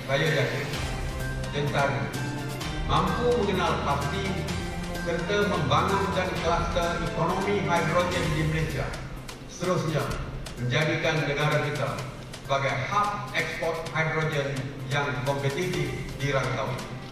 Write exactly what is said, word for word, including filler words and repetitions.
saya yakin tentara mampu mengenal pasti serta membangunkan kluster ekonomi hidrogen di Malaysia, seterusnya menjadikan negara kita sebagai hub ekspor hidrogen yang kompetitif di rantau.